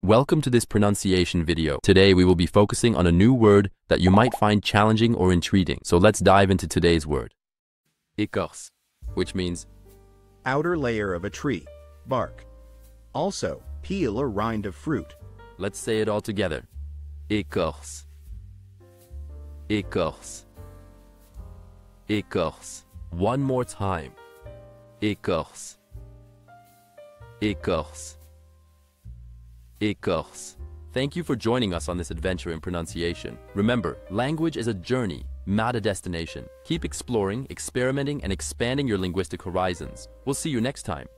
Welcome to this pronunciation video. Today we will be focusing on a new word that you might find challenging or intriguing. So let's dive into today's word. Écorce, which means outer layer of a tree, bark. Also, peel or rind of fruit. Let's say it all together. Écorce. Écorce. Écorce. One more time. Écorce. Écorce. Écorce. Thank you for joining us on this adventure in pronunciation. Remember, language is a journey, not a destination. Keep exploring, experimenting, and expanding your linguistic horizons. We'll see you next time.